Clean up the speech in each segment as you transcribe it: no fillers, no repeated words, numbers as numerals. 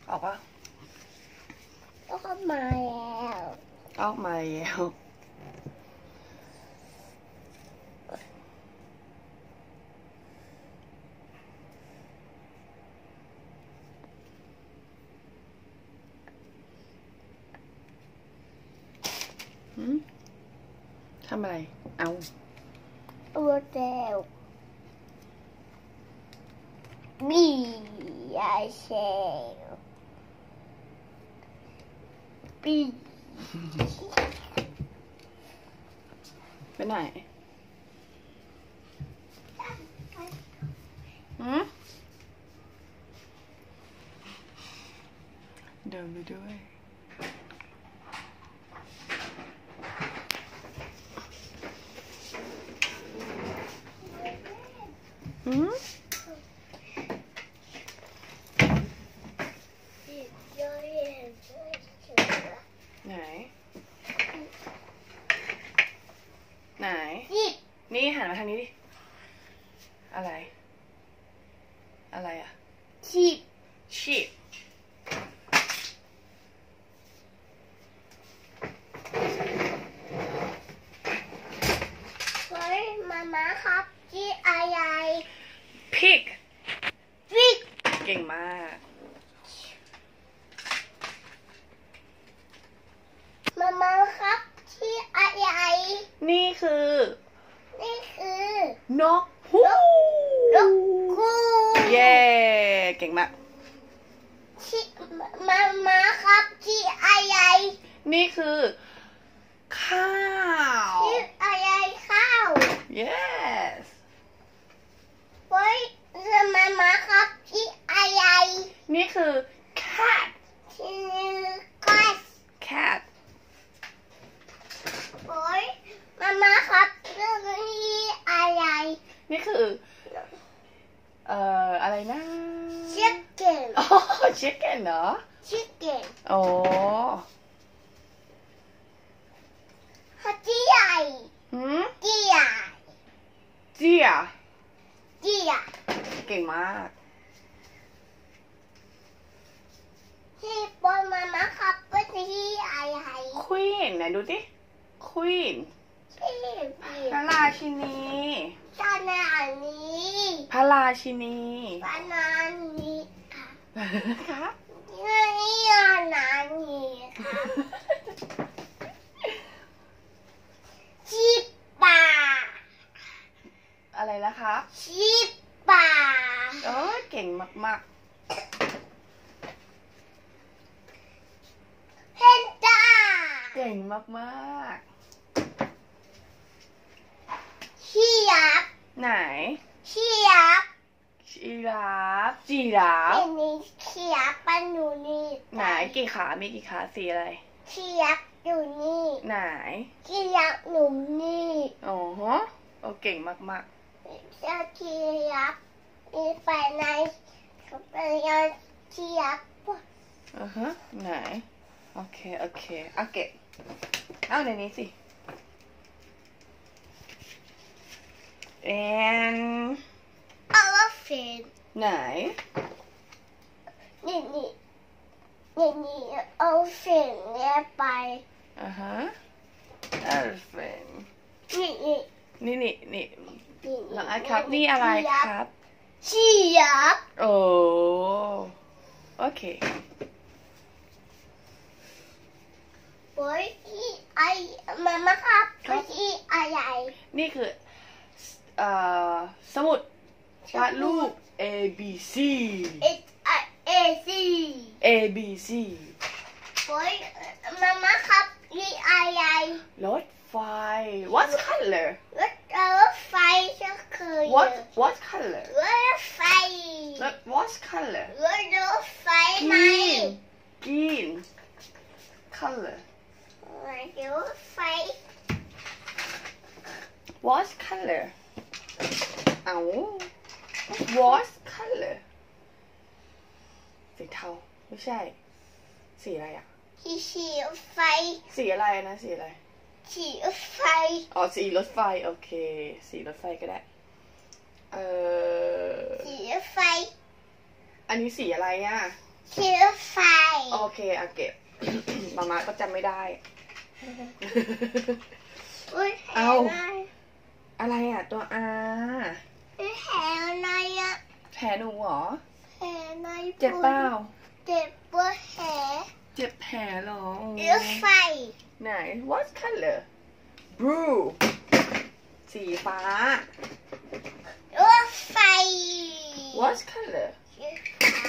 ออกปะออกมาแล้วออกมาแล้วทำอะไรเอาตัวเดียวบีไอเชลบีไปไหนเดินไปด้วยไหนนี่หันมาทางนี้ดิอะไรอ่ะชีพเฮ้ยมาครับที่อะไรพิกเก่งมากมาครับที่อะไรนี่คือนกฮูกเย้เก่งมากมาครับที่อะไรนี่คือข้าวที่อะไรข้าว yes เฮ้ยมาครับที่อะไรนี่คือ cat ที่ cat เฮ้ยมาครับที่อะไรนี่คืออะไรนะ chicken อ๋อ chicken เหรอ chicken โอ้ที่ใหญ่เจียเก่งมากที่บนมาครับเป็นที่อะไร queen ไหนดูดิ queen พระราชินีชาแนลนี้พระราชินีปานานีครับนี่นานีค่ะชิปาอะไรนะคะชิปาเก่งมากๆเพนด้าเก่งมากชีราฟไหนชีราฟจีราฟเป็นนี่ชีราฟปันอยู่นี่ไหนกี่ขามีกี่ขาสีอะไรชีราฟอยู่นี่ไหนชีราฟหนุ่มนี่อ๋อฮะเก่งมากเจ้าชีราฟมีไฟในเป็นชีราฟไหนโอเคเอาเก็บเอาในนี้สิand elephant ไหนนี่ elephant เนี่ยไป elephant นี่แล้วครับนี่อะไรครับชีราฟโอเคโอ้ยมาครับที่อะไรนี่คือสมุดวาดรูป A B C โอ้ยมาครับที่อะไรรถไฟ what color รถไฟก็คือ what color รถไฟ what color รถไฟไหม green color รถไฟ what color what color สีเทาไม่ใช่สีอะไรอ่ะสีไฟสีอะไรนะสีอะไรสีไฟสีรถไฟโอเคสีรถไฟก็ได้สีไฟอันนี้สีอะไรอ่ะขี่รถไฟโอเคเอาเก็บ มาก็จำไม่ได้อุ้ยเอาแผลอะไรอ่ะตัวอาแผลอะไรอะแผลหนูเหรอแผลอะไรเจ็บเปล่าเจ็บปวดแผลเจ็บแผลเหรอรถไฟไหน what color blue สีฟ้ารถไฟ what color รถไฟ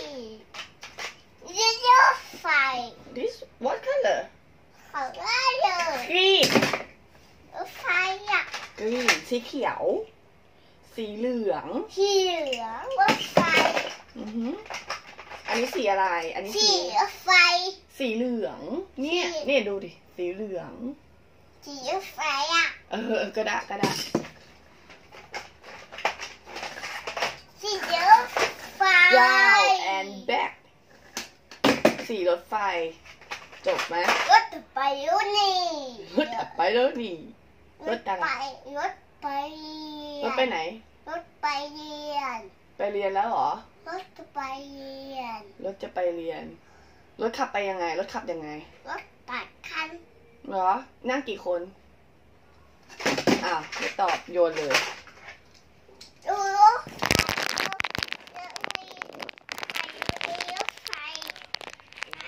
รถไฟ this what color เขาได้เลย green รถไฟอะ green สีเขียว สีเหลืองสีเหลืองรถไฟอือหืออันนี้สีอะไร อันนี้สีรถไฟสีเหลือง เนี่ยสีเนี่ยดูดิ สีเหลืองสีรถไฟอะก็ได้ก็ได้สีรถไฟ down and back สีรถไฟ จบไหมรถไปรถนี่รถอับไปแล้วนี่ รถอะไรรถไปรถไปไหนรถไปเรียนไปเรียนแล้วเหรอรถไปเรียนรถจะไปเรียน รถขับไปยังไง รถขับยังไงรถตัดคันเหรอ นั่งกี่คน อ้าวไม่ตอบโยนเลยดูรถรถไฟใน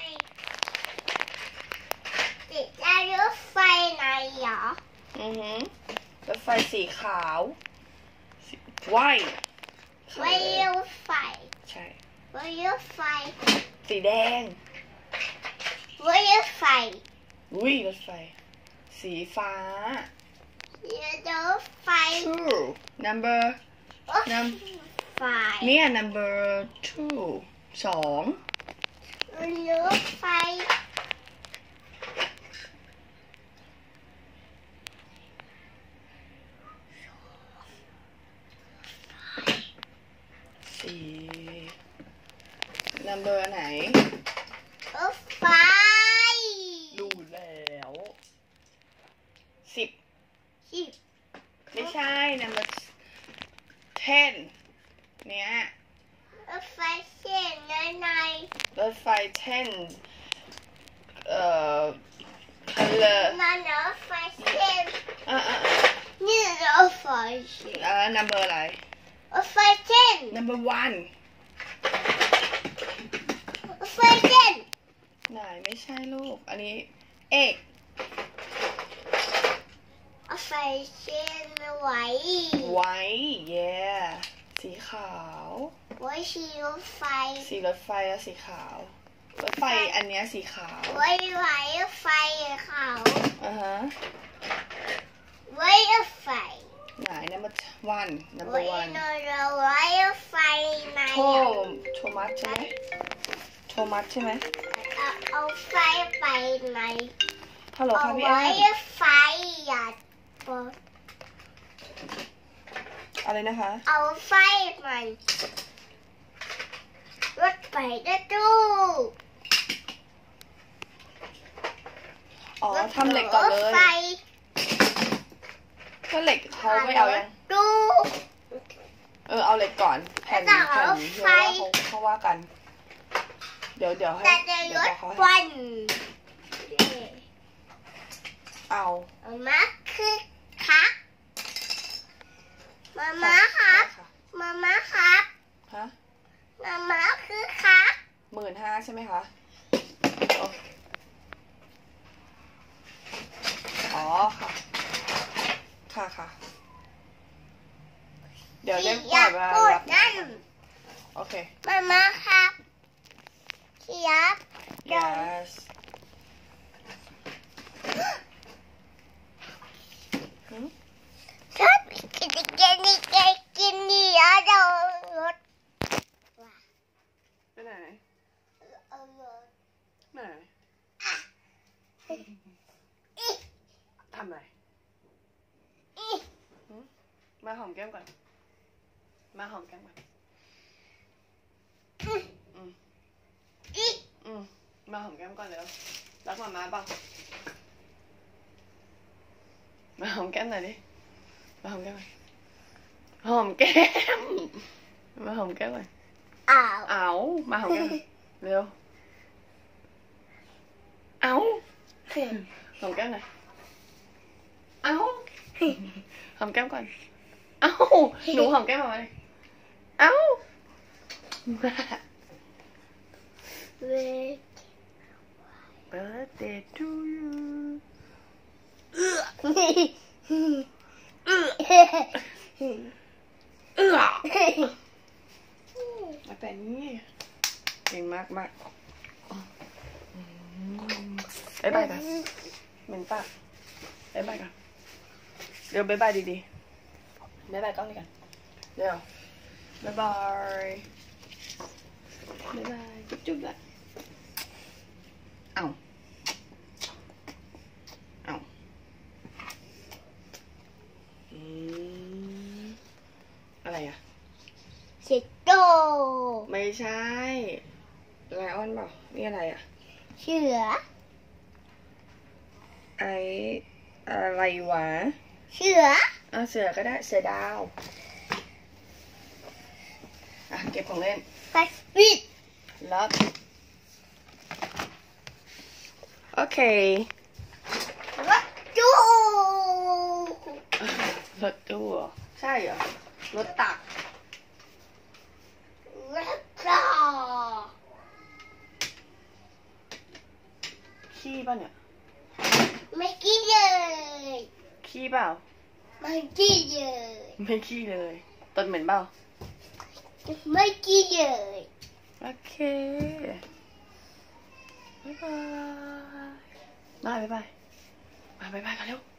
ติดได้รถไฟไหนเหรออือหือรถไฟสีขาวสีwhite ไว้รถไฟใช่ไว้รถไฟสีแดงไว้รถไฟอุ้ยรถไฟ สีฟ้ารถไฟ two number รถไฟเนี่ย number two สองรถไฟสี่ number ไหนรถไฟดูแล้วสิบสิบไม่ใช่ number ten เนี่ยรถไฟเส้นในรถไฟten color มันรถไฟเส้นอ่ะนี่รถไฟเส้น number อะไรรถไฟเส้น number one รถไฟเส้นไหนไม่ใช่ลูก อันนี้เอกรถไฟเส้นไว้ white yeah สีขาวไว้ชีรถไฟสีรถไฟอะสีขาว รถไฟอันเนี้ยสีขาวไว้รถไฟเขาอ่าฮะไว้รถไฟไหน number one ไว้ number one นอนไว้รถไฟในโทมัสใช่ไหมโทมัสใช่ไหมเอาไฟไปในฮัลโหลเอาค่ะพี่ไว้แอนไฟอย่าปดอะไรนะคะเอาไฟมันรถไปได้ตู้อ๋อทำเหล็กก่อนเลรถยไฟก็เหล็กเขาไม่เอายังตู้เอาเหล็กก่อนแผ่นแล้วก็แผ่นรถเดี๋ยวไฟว่าเขาว่ากัน เดี๋ยวให้แต่จะเดี๋รยวถเขาไฟเอามาคือคักมาครับค่ะมาครับฮะมาคือคัก 15,000ใช่ไหมคะอ๋อค่ะ ค่ะ เดี๋ยวเรียกอยากมาพูดรับนั่นโอเคมาครับเชียบ yes ชอบกินนี่แล้วเรารถไปไหนเอารถไหนทำอะไรมาหอมแก้มก่อน มาหอมแก้มก่อนมาหอมแก้มก่อนเร็วรักมาม่าเปล่ามาหอมแก้มหน่อยดิมาหอมแก้มหน่อยหอมแก้มมาหอมแก้มหน่อยอ้าวเอามาหอมแก้มหน่อยเร็วเอาหอมแก้มหน่อยเอาหอมแก้มก่อนเอาหนูหอมแก้มมาเลยเอาBirthday to you แต่นี่เก่งมากมากบ๊ายบายกันเหม็นปากบ๊ายบายกันเดี๋ยวบ๊ายบายดีๆบ๊ายบายกล้องดีกันเดี๋ยวบ๊ายบายบ๊ายบายจุ๊บๆละเอาอะไรอ่ะสิโตไม่ใช่ไลออนเปล่านี่อะไรอ่ะเสืออะไรวะเสือเสือก็ได้เสือดาวเก็บของเล่นพัสปิดล็อกโอเครถตู้รถตู้ใช่เหรอรถตักรถต่อขี้ป่ะเนี่ยไม่ขี้เลยขี้เปล่าไม่ขี้เลยไม่ขี้เลยต้นเหม็นเปล่าไม่ขี้เลยโอเคบ๊ายบายบ๊ายบายกันเร็ว